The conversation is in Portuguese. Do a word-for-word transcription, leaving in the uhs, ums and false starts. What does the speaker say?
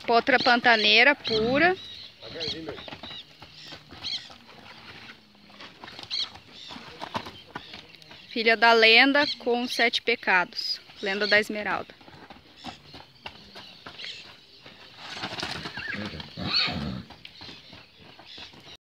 Potra pantaneira pura. Filha da lenda com sete pecados. Lenda da Esmeralda.